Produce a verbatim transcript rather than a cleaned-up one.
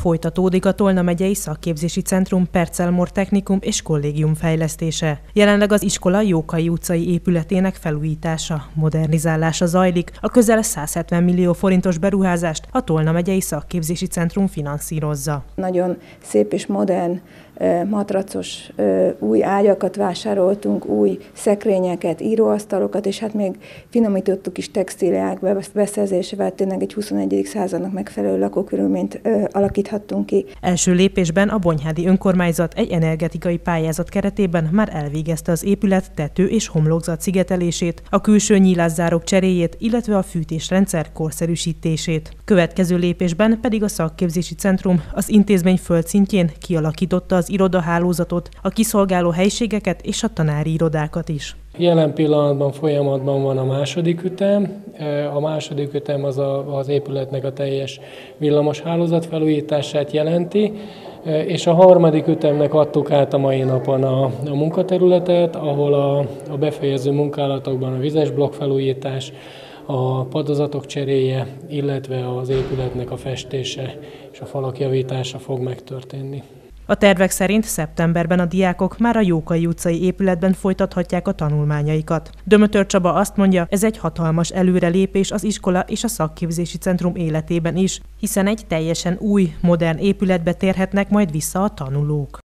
Folytatódik a Tolna megyei szakképzési centrum Percelmor technikum és kollégium fejlesztése. Jelenleg az iskola Jókai utcai épületének felújítása, modernizálása zajlik, a közel száz hetven millió forintos beruházást a Tolna megyei szakképzési centrum finanszírozza. Nagyon szép és modern, matracos új ágyakat vásároltunk, új szekrényeket, íróasztalokat, és hát még finomítottuk is textíliák beszerzésével, tényleg egy huszonegyedik századnak megfelelő lakókörülményt alakíthattunk ki. Első lépésben a Bonyhádi önkormányzat egy energetikai pályázat keretében már elvégezte az épület tető- és homlokzat szigetelését, a külső nyílászárók cseréjét, illetve a fűtésrendszer korszerűsítését. Következő lépésben pedig a szakképzési centrum az intézmény földszintjén kialakította az irodahálózatot, a kiszolgáló helyiségeket és a tanári irodákat is. Jelen pillanatban folyamatban van a második ütem. A második ütem az a, az épületnek a teljes villamos hálózat felújítását jelenti, és a harmadik ütemnek adtuk át a mai napon a, a munkaterületet, ahol a, a befejező munkálatokban a vizes blokk felújítás, a padozatok cseréje, illetve az épületnek a festése és a falak javítása fog megtörténni. A tervek szerint szeptemberben a diákok már a Jókai utcai épületben folytathatják a tanulmányaikat. Dömötör Csaba azt mondja, ez egy hatalmas előrelépés az iskola és a szakképzési centrum életében is, hiszen egy teljesen új, modern épületbe térhetnek majd vissza a tanulók.